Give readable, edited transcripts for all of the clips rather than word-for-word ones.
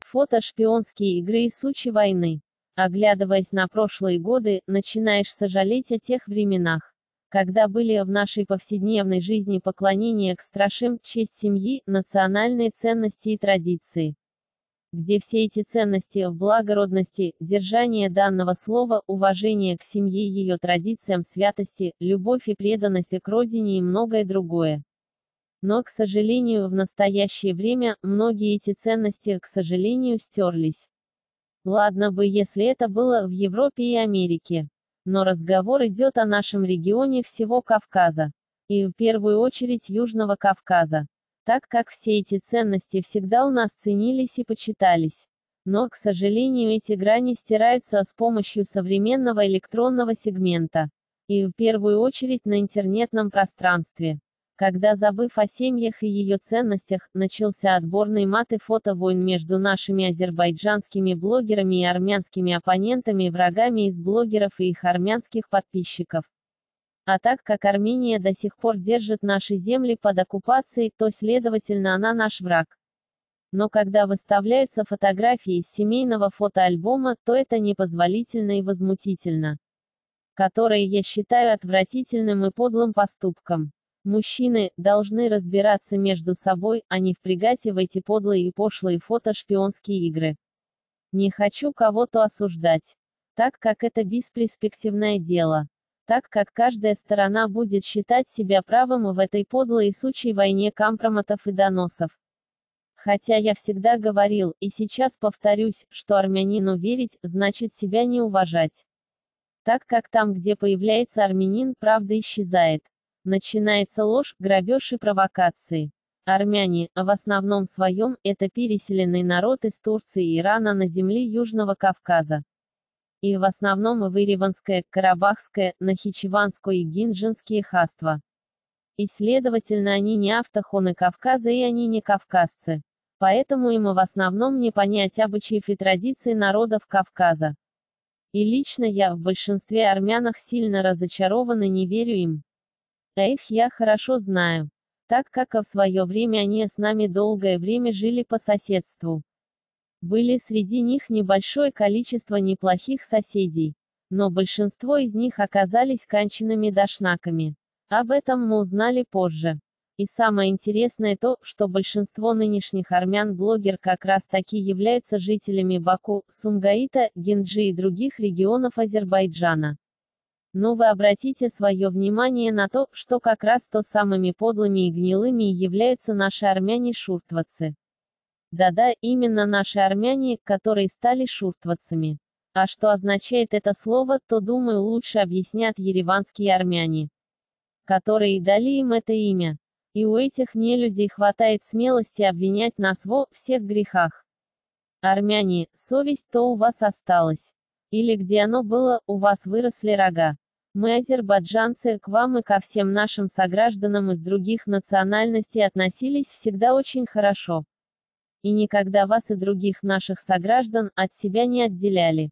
Фото шпионские игры и сучи войны. Оглядываясь на прошлые годы, начинаешь сожалеть о тех временах, когда были в нашей повседневной жизни поклонение к страшим, честь семьи, национальные ценности и традиции. Где все эти ценности в благородности, держание данного слова, уважение к семье и ее традициям, святости, любовь и преданность к родине и многое другое. Но, к сожалению, в настоящее время, многие эти ценности, к сожалению, стерлись. Ладно бы, если это было в Европе и Америке. Но разговор идет о нашем регионе всего Кавказа. И в первую очередь Южного Кавказа. Так как все эти ценности всегда у нас ценились и почитались. Но, к сожалению, эти грани стираются с помощью современного электронного сегмента. И в первую очередь на интернетном пространстве. Когда, забыв о семьях и ее ценностях, начался отборный мат и фотовойн между нашими азербайджанскими блогерами и армянскими оппонентами, врагами из блогеров и их армянских подписчиков. А так как Армения до сих пор держит наши земли под оккупацией, то, следовательно, она наш враг. Но когда выставляются фотографии из семейного фотоальбома, то это непозволительно и возмутительно. Которые я считаю отвратительным и подлым поступком. Мужчины должны разбираться между собой, а не впрягать в эти подлые и пошлые фото-шпионские игры. Не хочу кого-то осуждать, так как это бесперспективное дело. Так как каждая сторона будет считать себя правым в этой подлой и сучьей войне компроматов и доносов. Хотя я всегда говорил, и сейчас повторюсь, что армянину верить, значит себя не уважать. Так как там, где появляется армянин, правда исчезает. Начинается ложь, грабеж и провокации. Армяне, в основном своем, это переселенный народ из Турции и Ирана на земли Южного Кавказа. И в основном в Ереванское, Карабахское, Нахичеванское и Гинджинские хаства. И следовательно они не автохоны Кавказа и они не кавказцы. Поэтому им в основном не понять обычаев и традиций народов Кавказа. И лично я в большинстве армянах сильно разочарован и не верю им. А их я хорошо знаю, так как в свое время они с нами долгое время жили по соседству. Были среди них небольшое количество неплохих соседей, но большинство из них оказались конченными дошнаками. Об этом мы узнали позже. И самое интересное то, что большинство нынешних армян-блогер как раз таки являются жителями Баку, Сумгаита, Генджи и других регионов Азербайджана. Но вы обратите свое внимание на то, что как раз то самыми подлыми и гнилыми являются наши армяне-шуртватцы. Да-да, именно наши армяне, которые стали шуртватцами. А что означает это слово, то, думаю, лучше объяснят ереванские армяне, которые и дали им это имя. И у этих нелюдей хватает смелости обвинять нас во всех грехах. Армяне, совесть-то у вас осталась. Или где оно было, у вас выросли рога. Мы, азербайджанцы, к вам и ко всем нашим согражданам из других национальностей относились всегда очень хорошо. И никогда вас и других наших сограждан от себя не отделяли.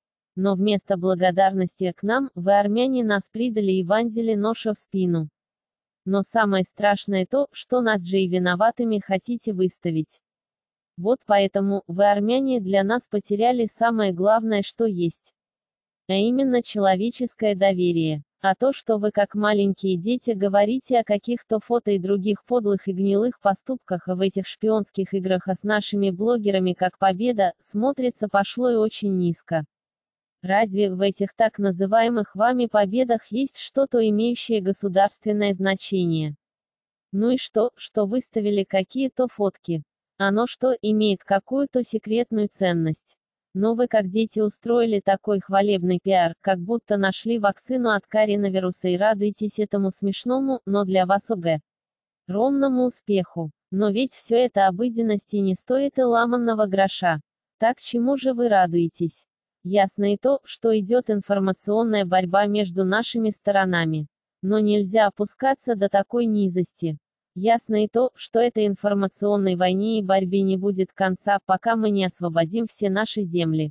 Но вместо благодарности к нам, вы, армяне, нас предали и вонзили нож в спину. Но самое страшное то, что нас же и виноватыми хотите выставить. Вот поэтому, вы, армяне, для нас потеряли самое главное, что есть. А именно человеческое доверие. А то, что вы как маленькие дети говорите о каких-то фото и других подлых и гнилых поступках в этих шпионских играх с нашими блогерами как победа, смотрится пошло и очень низко. Разве в этих так называемых вами победах есть что-то имеющее государственное значение? Ну и что выставили какие-то фотки? Оно что, имеет какую-то секретную ценность? Но вы как дети устроили такой хвалебный пиар, как будто нашли вакцину от коронавируса и радуетесь этому смешному, но для вас огромному успеху. Но ведь все это обыденность и не стоит и ламанного гроша. Так чему же вы радуетесь? Ясно и то, что идет информационная борьба между нашими сторонами. Но нельзя опускаться до такой низости. Ясно и то, что этой информационной войне и борьбе не будет конца, пока мы не освободим все наши земли.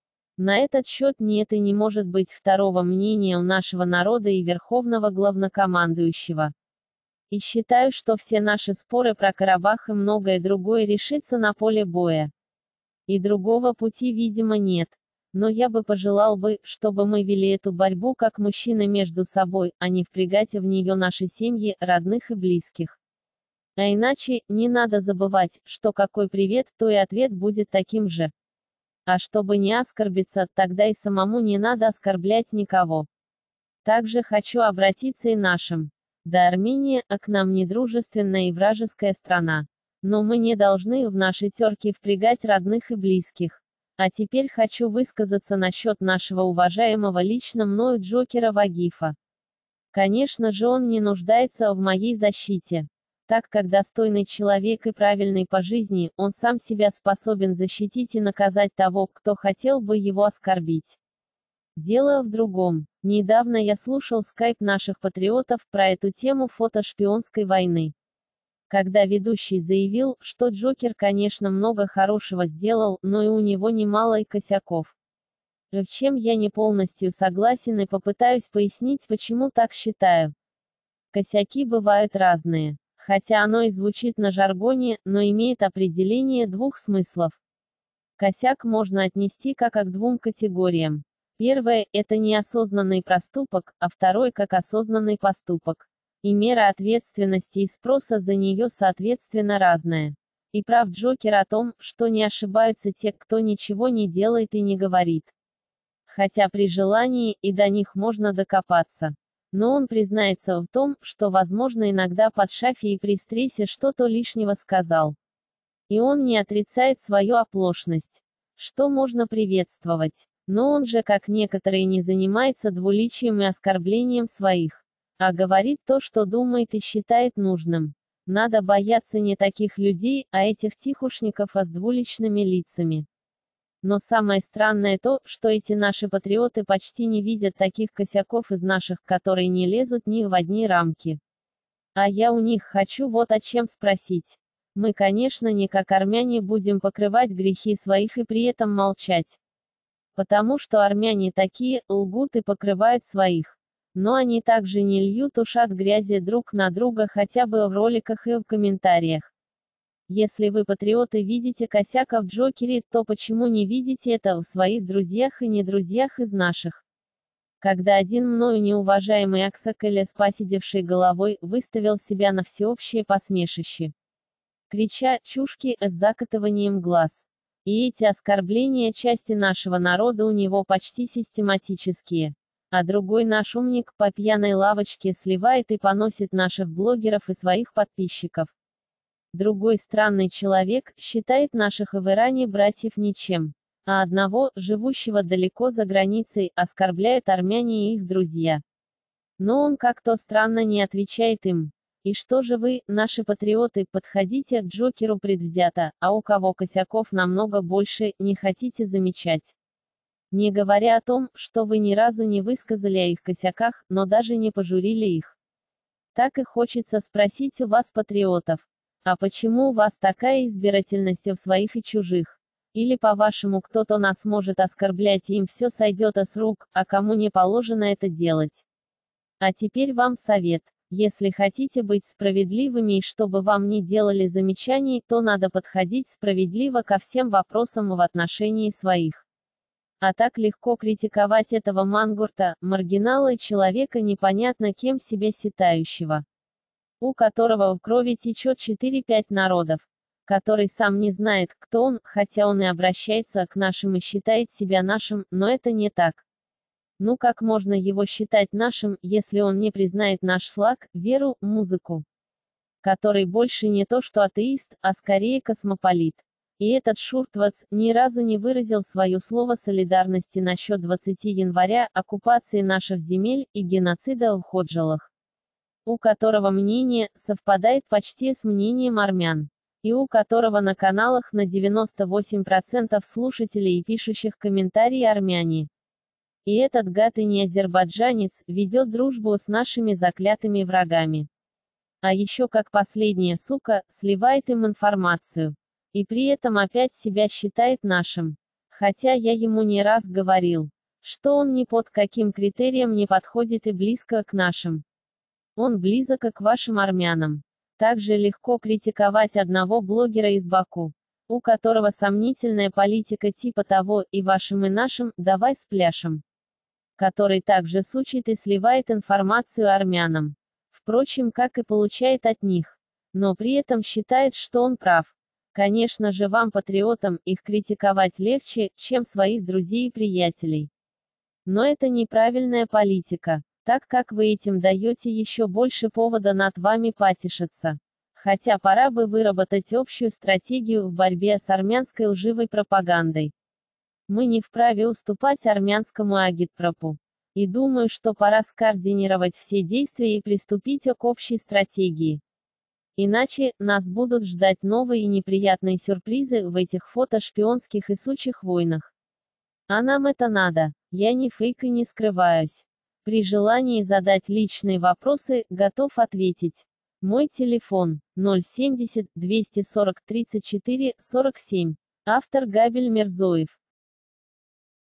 На этот счет нет и не может быть второго мнения у нашего народа и верховного главнокомандующего. И считаю, что все наши споры про Карабах и многое другое решится на поле боя. И другого пути, видимо, нет. Но я бы пожелал бы, чтобы мы вели эту борьбу как мужчины между собой, а не впрягать в нее наши семьи, родных и близких. А иначе, не надо забывать, что какой привет, то и ответ будет таким же. А чтобы не оскорбиться, тогда и самому не надо оскорблять никого. Также хочу обратиться и нашим. Да, Армения, к нам недружественная и вражеская страна. Но мы не должны в наши терки впрягать родных и близких. А теперь хочу высказаться насчет нашего уважаемого лично мною Джокера Вагифа. Конечно же, он не нуждается в моей защите. Так как достойный человек и правильный по жизни, он сам себя способен защитить и наказать того, кто хотел бы его оскорбить. Дело в другом. Недавно я слушал скайп наших патриотов про эту тему фото-шпионской войны. Когда ведущий заявил, что Джокер, конечно, много хорошего сделал, но и у него немало и косяков. В чем я не полностью согласен и попытаюсь пояснить, почему так считаю. Косяки бывают разные. Хотя оно и звучит на жаргоне, но имеет определение двух смыслов. Косяк можно отнести как к двум категориям. Первое – это неосознанный проступок, а второй – как осознанный поступок. И мера ответственности и спроса за нее соответственно разная. И прав Джокер о том, что не ошибаются те, кто ничего не делает и не говорит. Хотя при желании, и до них можно докопаться. Но он признается в том, что, возможно, иногда под шафе и при стрессе что-то лишнего сказал. И он не отрицает свою оплошность. Что можно приветствовать. Но он же, как некоторые, не занимается двуличием и оскорблением своих. А говорит то, что думает и считает нужным. Надо бояться не таких людей, а этих тихушников с двуличными лицами. Но самое странное то, что эти наши патриоты почти не видят таких косяков из наших, которые не лезут ни в одни рамки. А я у них хочу вот о чем спросить. Мы, конечно, не как армяне будем покрывать грехи своих и при этом молчать. Потому что армяне такие, лгут и покрывают своих. Но они также не льют ушат грязи друг на друга хотя бы в роликах и в комментариях. Если вы, патриоты, видите косяк в Джокере, то почему не видите это в своих друзьях и недрузьях из наших? Когда один мною неуважаемый Аксакеля с посидевшей головой, выставил себя на всеобщее посмешище, крича «чушки» с закатыванием глаз. И эти оскорбления части нашего народа у него почти систематические. А другой наш умник по пьяной лавочке сливает и поносит наших блогеров и своих подписчиков. Другой странный человек считает наших в Иране братьев ничем, а одного, живущего далеко за границей, оскорбляют армяне и их друзья. Но он как-то странно не отвечает им. И что же вы, наши патриоты, подходите к Джокеру предвзято, а у кого косяков намного больше, не хотите замечать? Не говоря о том, что вы ни разу не высказали о их косяках, но даже не пожурили их. Так и хочется спросить у вас, патриотов. А почему у вас такая избирательность в своих и чужих? Или, по-вашему, кто-то нас может оскорблять и им все сойдет с рук, а кому не положено это делать? А теперь вам совет. Если хотите быть справедливыми и чтобы вам не делали замечаний, то надо подходить справедливо ко всем вопросам в отношении своих. А так легко критиковать этого мангурта, маргинала и человека непонятно кем себя считающего, у которого в крови течет 4-5 народов, который сам не знает, кто он, хотя он и обращается к нашим и считает себя нашим, но это не так. Ну как можно его считать нашим, если он не признает наш флаг, веру, музыку? Который больше не то что атеист, а скорее космополит. И этот Шуртвац ни разу не выразил свое слово солидарности насчет 20 января, оккупации наших земель и геноцида в Ходжилах, у которого мнение совпадает почти с мнением армян, и у которого на каналах на 98% слушателей и пишущих комментарии армяне. И этот гад и не азербайджанец, ведет дружбу с нашими заклятыми врагами. А еще как последняя сука, сливает им информацию. И при этом опять себя считает нашим. Хотя я ему не раз говорил, что он ни под каким критерием не подходит и близко к нашим. Он близок к вашим армянам. Также легко критиковать одного блогера из Баку, у которого сомнительная политика типа того «и вашим, и нашим, давай спляшем», который также сучит и сливает информацию армянам. Впрочем, как и получает от них. Но при этом считает, что он прав. Конечно же, вам, патриотам, их критиковать легче, чем своих друзей и приятелей. Но это неправильная политика, так как вы этим даете еще больше повода над вами потешиться. Хотя пора бы выработать общую стратегию в борьбе с армянской лживой пропагандой. Мы не вправе уступать армянскому агитпропу. И думаю, что пора скоординировать все действия и приступить к общей стратегии. Иначе, нас будут ждать новые и неприятные сюрпризы в этих фото-шпионских и сучих войнах. А нам это надо. Я не фейк и не скрываюсь. При желании задать личные вопросы, готов ответить. Мой телефон 070 240 34 47. Автор Габель Мерзоев.